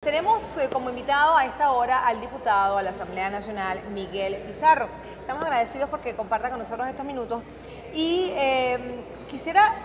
Tenemos como invitado a esta hora al diputado a la Asamblea Nacional, Miguel Pizarro. Estamos agradecidos porque comparta con nosotros estos minutos y quisiera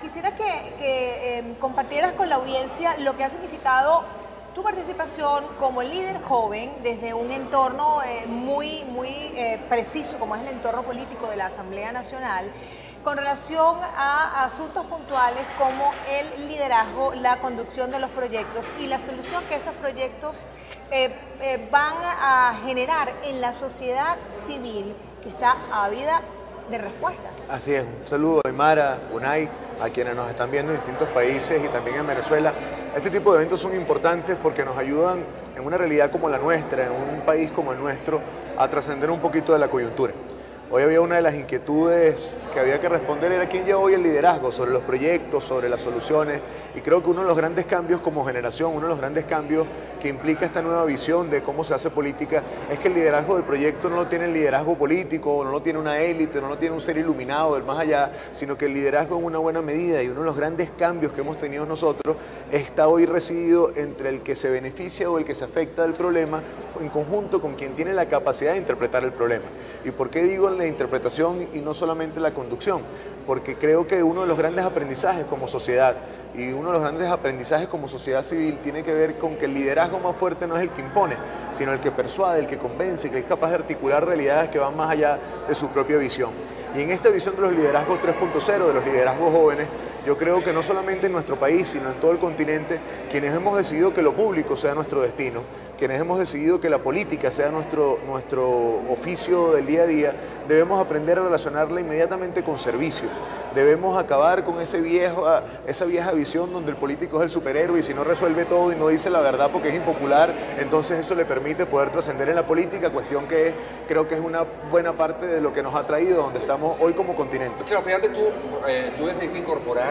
que compartieras con la audiencia lo que ha significado tu participación como líder joven desde un entorno muy preciso como es el entorno político de la Asamblea Nacional, con relación a asuntos puntuales como el liderazgo, la conducción de los proyectos y la solución que estos proyectos van a generar en la sociedad civil que está ávida de respuestas. Así es, un saludo a Aymara, Unai, a quienes nos están viendo en distintos países y también en Venezuela. Este tipo de eventos son importantes porque nos ayudan en una realidad como la nuestra, en un país como el nuestro, a trascender un poquito de la coyuntura. Hoy había una de las inquietudes que había que responder era quién lleva hoy el liderazgo sobre los proyectos, sobre las soluciones, y creo que uno de los grandes cambios como generación, uno de los grandes cambios que implica esta nueva visión de cómo se hace política es que el liderazgo del proyecto no lo tiene el liderazgo político, no lo tiene una élite, no lo tiene un ser iluminado del más allá, sino que el liderazgo en una buena medida, y uno de los grandes cambios que hemos tenido nosotros está hoy residido entre el que se beneficia o el que se afecta del problema en conjunto con quien tiene la capacidad de interpretar el problema. ¿Y por qué digo la interpretación y no solamente la conducción? Porque creo que uno de los grandes aprendizajes como sociedad y uno de los grandes aprendizajes como sociedad civil tiene que ver con que el liderazgo más fuerte no es el que impone, sino el que persuade, el que convence, que es capaz de articular realidades que van más allá de su propia visión. Y en esta visión de los liderazgos 3.0, de los liderazgos jóvenes, yo creo que no solamente en nuestro país, sino en todo el continente, quienes hemos decidido que lo público sea nuestro destino, quienes hemos decidido que la política sea nuestro oficio del día a día, debemos aprender a relacionarla inmediatamente con servicio. Debemos acabar con esa vieja visión donde el político es el superhéroe y si no resuelve todo y no dice la verdad porque es impopular, entonces eso le permite poder trascender en la política, cuestión que creo que es una buena parte de lo que nos ha traído donde estamos hoy como continente. Claro, fíjate, tú decidiste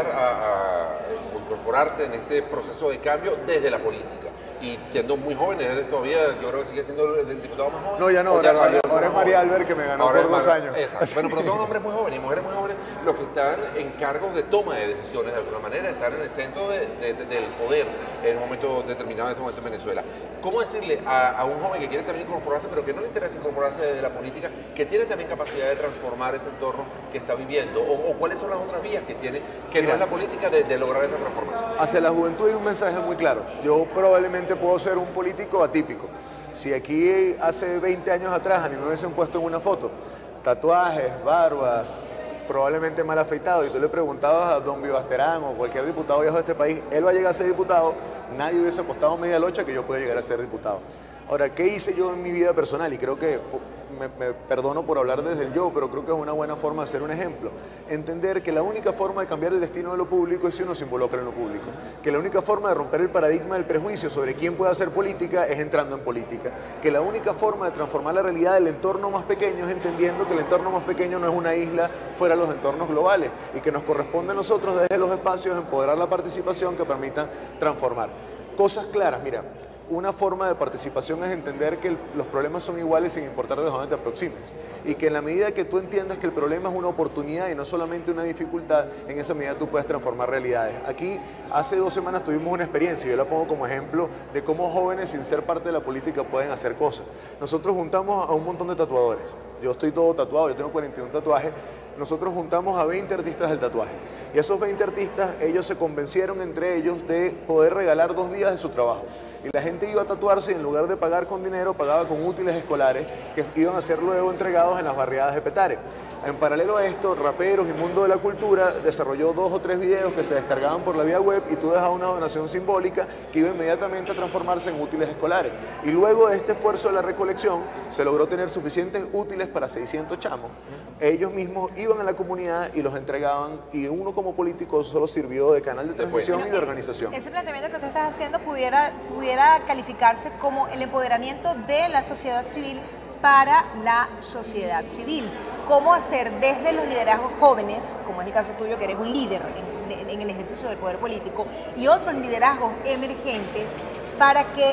incorporarte en este proceso de cambio desde la política. Y siendo muy joven, eres todavía, yo creo que sigue siendo el diputado más joven. No, ya no, ahora es María Albert que me ganó por 2 años. Exacto. Bueno, pero son hombres muy jóvenes y mujeres muy jóvenes los que están en cargos de toma de decisiones de alguna manera, están en el centro del poder en un momento determinado, en este momento en Venezuela. ¿Cómo decirle a un joven que quiere también incorporarse, pero que no le interesa incorporarse desde la política, que tiene también capacidad de transformar ese entorno que está viviendo? ¿O cuáles son las otras vías que tiene, que no es la política, de lograr esa transformación? Hacia la juventud hay un mensaje muy claro. Yo probablemente puedo ser un político atípico. Si aquí hace 20 años atrás a mí me hubiesen puesto en una foto tatuajes, barba, probablemente mal afeitado, y tú le preguntabas a don Vivasterán o cualquier diputado viejo de este país, él va a llegar a ser diputado, nadie hubiese apostado media locha que yo pueda llegar a ser diputado. Ahora, ¿qué hice yo en mi vida personal? Y creo que me perdono por hablar desde el yo, pero creo que es una buena forma de ser un ejemplo. Entender que la única forma de cambiar el destino de lo público es si uno se involucra en lo público. Que la única forma de romper el paradigma del prejuicio sobre quién puede hacer política es entrando en política. Que la única forma de transformar la realidad del entorno más pequeño es entendiendo que el entorno más pequeño no es una isla fuera de los entornos globales y que nos corresponde a nosotros desde los espacios empoderar la participación que permitan transformar. Cosas claras, mira. Una forma de participación es entender que los problemas son iguales sin importar de dónde te aproximes y que en la medida que tú entiendas que el problema es una oportunidad y no solamente una dificultad, en esa medida tú puedes transformar realidades. Aquí hace 2 semanas tuvimos una experiencia y yo la pongo como ejemplo de cómo jóvenes sin ser parte de la política pueden hacer cosas. Nosotros juntamos a un montón de tatuadores, yo estoy todo tatuado, yo tengo 41 tatuajes. Nosotros juntamos a 20 artistas del tatuaje y esos 20 artistas, ellos se convencieron entre ellos de poder regalar 2 días de su trabajo. Y la gente iba a tatuarse y en lugar de pagar con dinero, pagaba con útiles escolares que iban a ser luego entregados en las barriadas de Petare. En paralelo a esto, Raperos y Mundo de la Cultura desarrolló 2 o 3 videos que se descargaban por la vía web y tú dejabas una donación simbólica que iba inmediatamente a transformarse en útiles escolares. Y luego de este esfuerzo de la recolección, se logró tener suficientes útiles para 600 chamos. Ellos mismos iban a la comunidad y los entregaban y uno como político solo sirvió de canal de transmisión y de organización. Ese planteamiento que tú estás haciendo pudiera calificarse como el empoderamiento de la sociedad civil para la sociedad civil. ¿Cómo hacer desde los liderazgos jóvenes, como es el caso tuyo, que eres un líder en el ejercicio del poder político, y otros liderazgos emergentes para que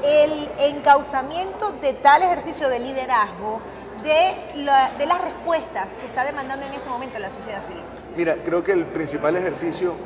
el encauzamiento de tal ejercicio de liderazgo de las respuestas que está demandando en este momento la sociedad civil? Mira, creo que el principal ejercicio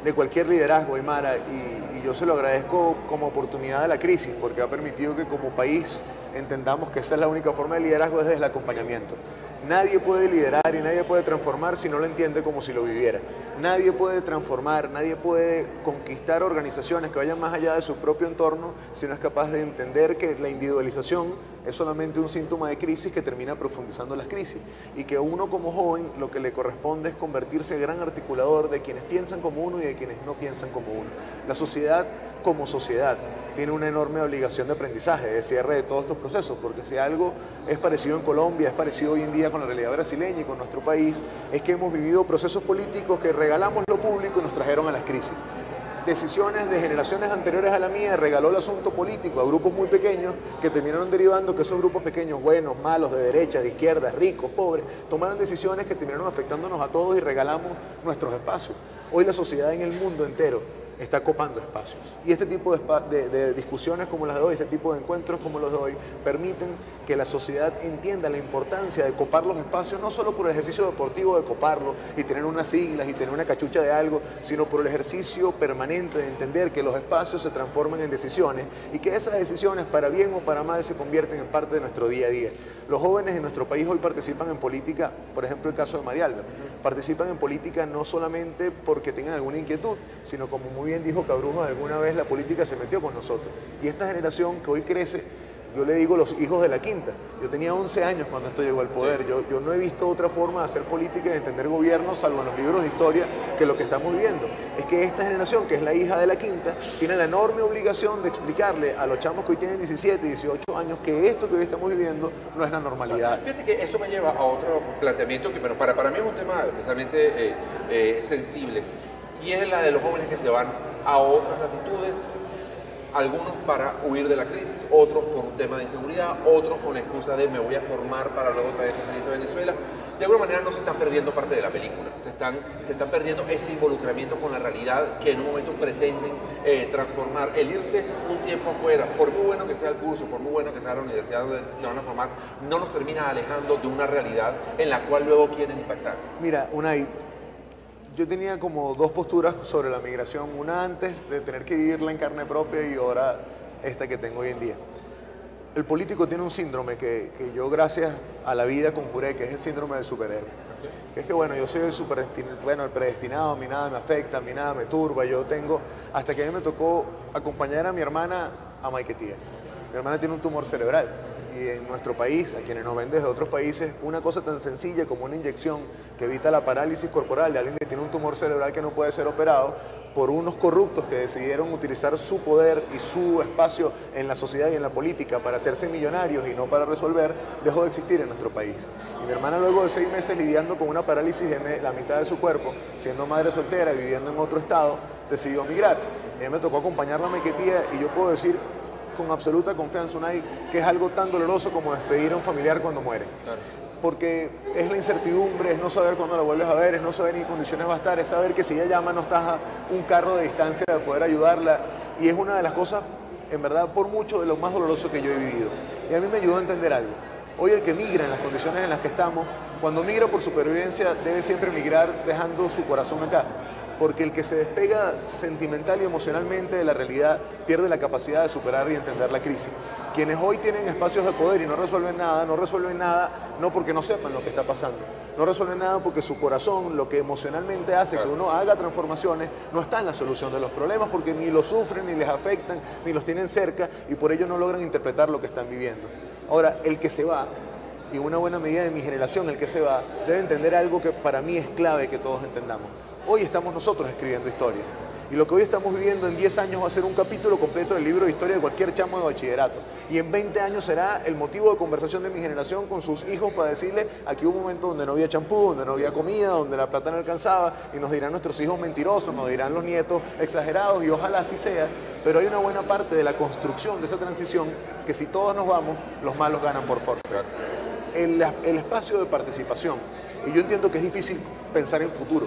de cualquier liderazgo, Aymara, y yo se lo agradezco como oportunidad de la crisis, porque ha permitido que como país entendamos que esa es la única forma de liderazgo, desde el acompañamiento. Nadie puede liderar y nadie puede transformar si no lo entiende como si lo viviera. Nadie puede transformar, nadie puede conquistar organizaciones que vayan más allá de su propio entorno si no es capaz de entender que la individualización es solamente un síntoma de crisis que termina profundizando las crisis, y que uno como joven lo que le corresponde es convertirse en gran articulador de quienes piensan como uno y de quienes no piensan como uno. La sociedad como sociedad tiene una enorme obligación de aprendizaje, de cierre de todos estos procesos, porque si algo es parecido en Colombia, es parecido hoy en día con la realidad brasileña y con nuestro país, es que hemos vivido procesos políticos que regalamos lo público y nos trajeron a las crisis. Decisiones de generaciones anteriores a la mía regaló el asunto político a grupos muy pequeños que terminaron derivando que esos grupos pequeños, buenos, malos, de derecha, de izquierda, ricos, pobres, tomaron decisiones que terminaron afectándonos a todos y regalamos nuestros espacios. Hoy la sociedad en el mundo entero está copando espacios. Y este tipo de discusiones como las de hoy, este tipo de encuentros como los de hoy, permiten que la sociedad entienda la importancia de copar los espacios, no solo por el ejercicio deportivo de coparlo y tener unas siglas y tener una cachucha de algo, sino por el ejercicio permanente de entender que los espacios se transforman en decisiones y que esas decisiones, para bien o para mal, se convierten en parte de nuestro día a día. Los jóvenes en nuestro país hoy participan en política, por ejemplo el caso de Marialba, participan en política no solamente porque tengan alguna inquietud, sino como muy bien dijo Cabrujo, alguna vez la política se metió con nosotros. Y esta generación que hoy crece, yo le digo los hijos de la quinta. Yo tenía 11 años cuando esto llegó al poder. Sí. Yo no he visto otra forma de hacer política y de entender gobierno, salvo en los libros de historia, que lo que estamos viendo. Es que esta generación, que es la hija de la quinta, tiene la enorme obligación de explicarle a los chamos que hoy tienen 17, 18 años que esto que hoy estamos viviendo no es la normalidad. Fíjate que eso me lleva a otro planteamiento que, bueno, para mí es un tema especialmente sensible, y es la de los jóvenes que se van a otras latitudes, algunos para huir de la crisis, otros por un tema de inseguridad, otros con la excusa de me voy a formar para luego traer esa experiencia a Venezuela. De alguna manera no se están perdiendo parte de la película, se están perdiendo ese involucramiento con la realidad que en un momento pretenden transformar. El irse un tiempo afuera, por muy bueno que sea el curso, por muy bueno que sea la universidad donde se van a formar, no nos termina alejando de una realidad en la cual luego quieren impactar. Mira, Unai, yo tenía como dos posturas sobre la migración, una antes de tener que vivirla en carne propia y ahora esta que tengo hoy en día. El político tiene un síndrome que yo, gracias a la vida, conjuré, que es el síndrome del superhéroe. Que es que, bueno, yo soy el predestinado, a mí nada me afecta, a mí nada me turba, yo tengo... Hasta que a mí me tocó acompañar a mi hermana a Maiquetía. Mi hermana tiene un tumor cerebral. Y en nuestro país, a quienes nos ven desde otros países, una cosa tan sencilla como una inyección que evita la parálisis corporal de alguien que tiene un tumor cerebral que no puede ser operado, por unos corruptos que decidieron utilizar su poder y su espacio en la sociedad y en la política para hacerse millonarios y no para resolver, dejó de existir en nuestro país. Y mi hermana, luego de 6 meses lidiando con una parálisis de la mitad de su cuerpo, siendo madre soltera, viviendo en otro estado, decidió migrar. A mí me tocó acompañarla a Maiquetía y yo puedo decir con absoluta confianza, Unai, que es algo tan doloroso como despedir a un familiar cuando muere. Claro. Porque es la incertidumbre, es no saber cuándo la vuelves a ver, es no saber en qué condiciones va a estar, es saber que si ella llama no estás a un carro de distancia de poder ayudarla. Y es una de las cosas, en verdad, por mucho de lo más doloroso que yo he vivido. Y a mí me ayudó a entender algo. Hoy el que migra en las condiciones en las que estamos, cuando migra por supervivencia, debe siempre migrar dejando su corazón acá. Porque el que se despega sentimental y emocionalmente de la realidad pierde la capacidad de superar y entender la crisis. Quienes hoy tienen espacios de poder y no resuelven nada no porque no sepan lo que está pasando, no resuelven nada porque su corazón, lo que emocionalmente hace que uno haga transformaciones, no está en la solución de los problemas, porque ni los sufren, ni les afectan, ni los tienen cerca, y por ello no logran interpretar lo que están viviendo. Ahora, el que se va, y una buena medida de mi generación, el que se va, debe entender algo que para mí es clave que todos entendamos. Hoy estamos nosotros escribiendo historia. Y lo que hoy estamos viviendo en 10 años va a ser un capítulo completo del libro de historia de cualquier chamo de bachillerato. Y en 20 años será el motivo de conversación de mi generación con sus hijos para decirle, aquí hubo un momento donde no había champú, donde no había comida, donde la plata no alcanzaba, y nos dirán nuestros hijos mentirosos, nos dirán los nietos exagerados, y ojalá así sea. Pero hay una buena parte de la construcción de esa transición que, si todos nos vamos, los malos ganan por fortuna. El espacio de participación. Y yo entiendo que es difícil pensar en futuro,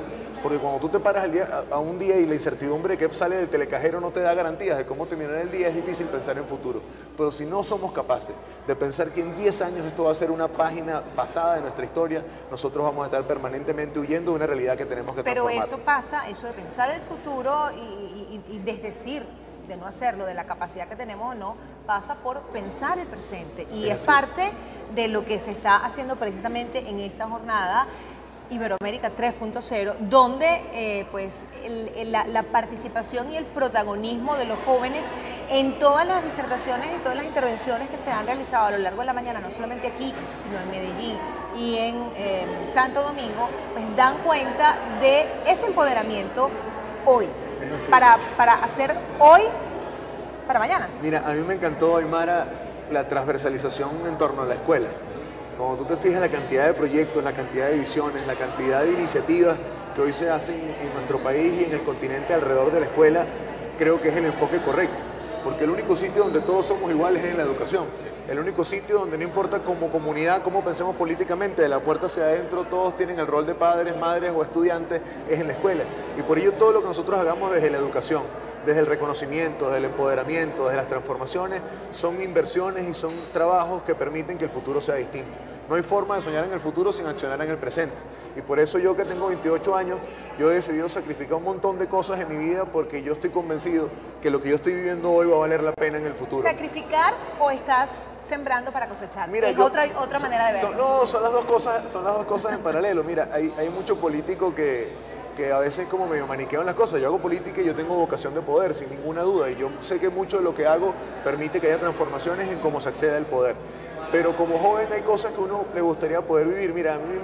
Porque cuando tú te paras a un día y la incertidumbre que sale del telecajero no te da garantías de cómo terminar el día, es difícil pensar en futuro. Pero si no somos capaces de pensar que en 10 años esto va a ser una página pasada de nuestra historia, nosotros vamos a estar permanentemente huyendo de una realidad que tenemos que transformar. Pero eso pasa, eso de pensar el futuro y desdecir de no hacerlo, de la capacidad que tenemos o no, pasa por pensar el presente. Y es parte de lo que se está haciendo precisamente en esta jornada Iberoamérica 3.0, donde pues la participación y el protagonismo de los jóvenes en todas las disertaciones y todas las intervenciones que se han realizado a lo largo de la mañana, no solamente aquí, sino en Medellín y en Santo Domingo, pues dan cuenta de ese empoderamiento hoy, para hacer hoy para mañana. Mira, a mí me encantó, Aymara, la transversalización en torno a la escuela. Cuando tú te fijas la cantidad de proyectos, la cantidad de visiones, la cantidad de iniciativas que hoy se hacen en nuestro país y en el continente alrededor de la escuela, creo que es el enfoque correcto. Porque el único sitio donde todos somos iguales es en la educación. El único sitio donde no importa como comunidad, cómo pensemos políticamente, de la puerta hacia adentro todos tienen el rol de padres, madres o estudiantes, es en la escuela. Y por ello todo lo que nosotros hagamos desde la educación, desde el reconocimiento, desde el empoderamiento, desde las transformaciones, son inversiones y son trabajos que permiten que el futuro sea distinto. No hay forma de soñar en el futuro sin accionar en el presente. Y por eso yo, que tengo 28 años, yo he decidido sacrificar un montón de cosas en mi vida porque yo estoy convencido que lo que yo estoy viviendo hoy va a valer la pena en el futuro. ¿Sacrificar o estás sembrando para cosechar? Mira, es otra manera de verlo. Son las dos cosas en paralelo. Mira, hay mucho político que a veces como medio maniquean las cosas. Yo hago política y yo tengo vocación de poder, sin ninguna duda, y yo sé que mucho de lo que hago permite que haya transformaciones en cómo se accede al poder. Pero como joven hay cosas que uno le gustaría poder vivir. Mira, a mí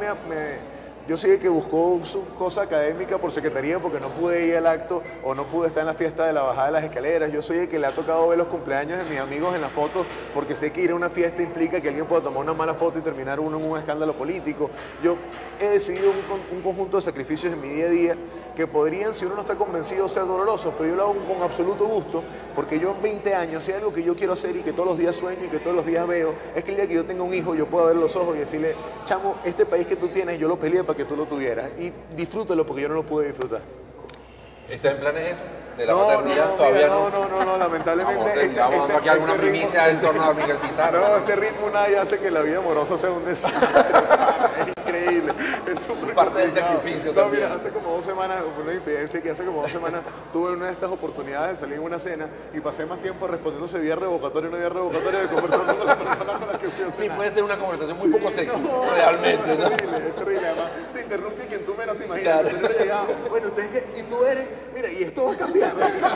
yo soy el que buscó su cosa académica por secretaría porque no pude ir al acto o no pude estar en la fiesta de la bajada de las escaleras. Yo soy el que le ha tocado ver los cumpleaños de mis amigos en la foto porque sé que ir a una fiesta implica que alguien pueda tomar una mala foto y terminar uno en un escándalo político. Yo he decidido un conjunto de sacrificios en mi día a día que podrían, si uno no está convencido, ser dolorosos, pero yo lo hago con absoluto gusto porque yo en 20 años, si hay algo que yo quiero hacer y que todos los días sueño y que todos los días veo, es que el día que yo tenga un hijo yo pueda ver los ojos y decirle, chamo, este país que tú tienes yo lo peleé para que tú lo tuvieras y disfrútalo porque yo no lo pude disfrutar. ¿Está en planes eso? ¿De la paternidad? Todavía no, lamentablemente. Vamos dando aquí alguna primicia en torno a Miguel Pizarro. No, este ritmo nadie hace que la vida amorosa sea un desastre. Es increíble. Es súper parte del sacrificio no, también. Mira, hace como 2 semanas, una infidencia que hace como 2 semanas tuve una de estas oportunidades de salir en una cena y pasé más tiempo respondiendo si había revocatorio o no había revocatorio de conversando con la persona con la que fui a cenar. Sí, puede ser una conversación muy poco sexy, realmente, ¿no? Es terrible. Además, te interrumpe quien tú menos te imaginas. Claro. El señor llegaba, bueno, ¿ustedes qué? ¿Y tú eres? Mira, y esto va a cambiar.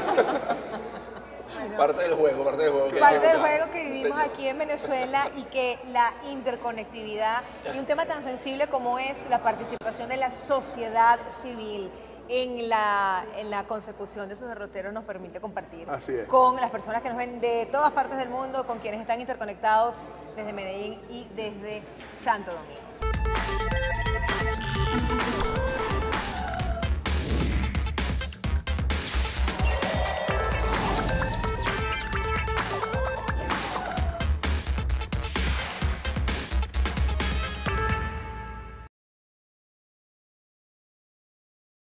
Parte del juego. Parte del juego que vivimos aquí en Venezuela y que la interconectividad y un tema tan sensible como es la participación de la sociedad civil en la consecución de sus derroteros nos permite compartir con las personas que nos ven de todas partes del mundo, con quienes están interconectados desde Medellín y desde Santo Domingo.